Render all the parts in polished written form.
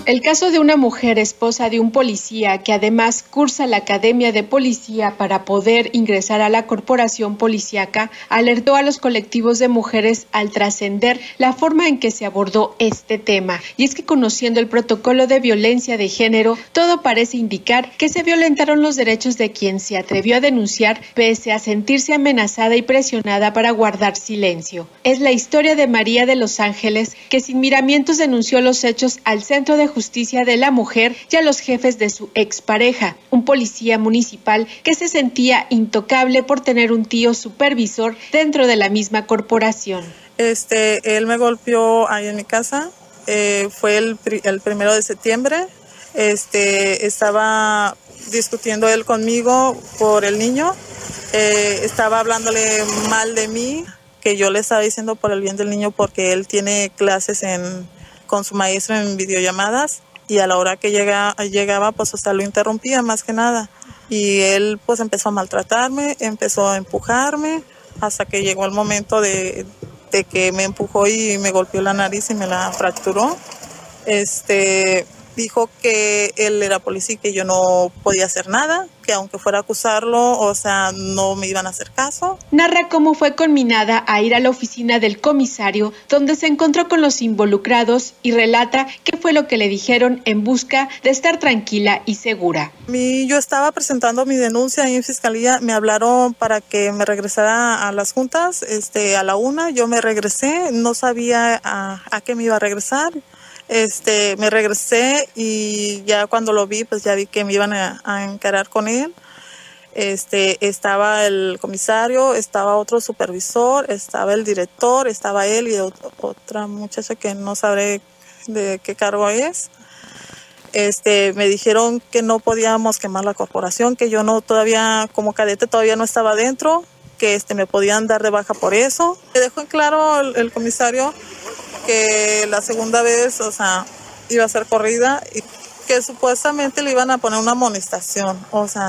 El caso de una mujer esposa de un policía que además cursa la academia de policía para poder ingresar a la corporación policíaca alertó a los colectivos de mujeres al trascender la forma en que se abordó este tema. Y es que conociendo el protocolo de violencia de género, todo parece indicar que se violentaron los derechos de quien se atrevió a denunciar pese a sentirse amenazada y presionada para guardar silencio. Es la historia de María de Los Ángeles, que sin miramientos denunció los hechos al Centro de Justicia de la Mujer y a los jefes de su expareja, un policía municipal que se sentía intocable por tener un tío supervisor dentro de la misma corporación. Él me golpeó ahí en mi casa, fue el 1 de septiembre, estaba discutiendo él conmigo por el niño, estaba hablándole mal de mí, que yo le estaba diciendo por el bien del niño porque él tiene clases con su maestro en videollamadas y a la hora que llegaba pues lo interrumpía más que nada y él pues empezó a maltratarme, empezó a empujarme hasta que llegó el momento de que me empujó y me golpeó la nariz y me la fracturó. Dijo que él era policía y que yo no podía hacer nada, que aunque fuera a acusarlo, no me iban a hacer caso. Narra cómo fue conminada a ir a la oficina del comisario, donde se encontró con los involucrados y relata qué fue lo que le dijeron en busca de estar tranquila y segura. Yo estaba presentando mi denuncia ahí en fiscalía, me hablaron para que me regresara a las juntas, a la 1, yo me regresé, no sabía a qué me iba a regresar. Me regresé y ya cuando lo vi, pues ya vi que me iban a encarar con él. Estaba el comisario, estaba otro supervisor, estaba el director, estaba él y otra muchacha que no sabré de qué cargo es. Me dijeron que no podíamos quemar la corporación, que yo todavía como cadete todavía no estaba dentro, que me podían dar de baja por eso. Me dejó en claro el comisario que la segunda vez, iba a ser corrida y que supuestamente le iban a poner una amonestación,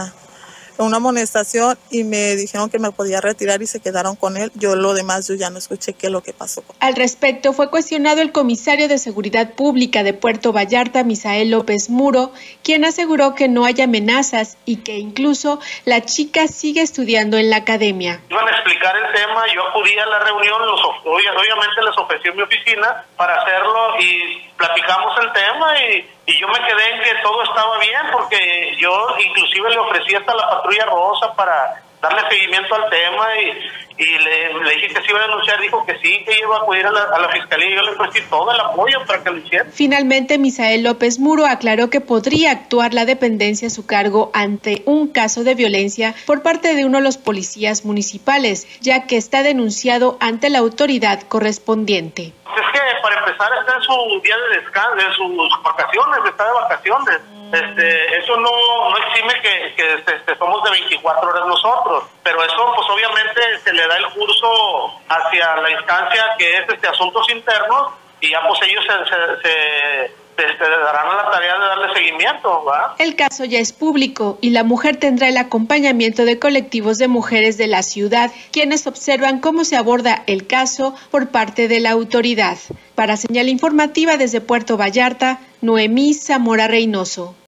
y me dijeron que me podía retirar y se quedaron con él. Yo ya no escuché qué es lo que pasó. Al respecto fue cuestionado el comisario de Seguridad Pública de Puerto Vallarta, Misael López Muro, quien aseguró que no hay amenazas y que incluso la chica sigue estudiando en la academia. Iban a explicar el tema, yo acudí a la reunión, obviamente les ofrecí mi oficina para hacerlo y platicamos el tema y yo me quedé en que todo estaba bien porque yo inclusive le ofrecí hasta la patrulla rosa para darle seguimiento al tema y le dije que se iba a denunciar, dijo que sí, que iba a acudir a la fiscalía y yo le ofrecí todo el apoyo para que lo hiciera. Finalmente, Misael López Muro aclaró que podría actuar la dependencia a su cargo ante un caso de violencia por parte de uno de los policías municipales, ya que está denunciado ante la autoridad correspondiente. Es que para empezar está en su día de descanso, en sus vacaciones, está de vacaciones. Eso no exime que somos de 24 horas nosotros, pero eso pues obviamente se le da el curso hacia la instancia que es asuntos internos y ya pues ellos se darán a la tarea de darle seguimiento, ¿verdad? El caso ya es público y la mujer tendrá el acompañamiento de colectivos de mujeres de la ciudad, quienes observan cómo se aborda el caso por parte de la autoridad. Para Señal Informativa desde Puerto Vallarta, Noemí Zamora Reynoso.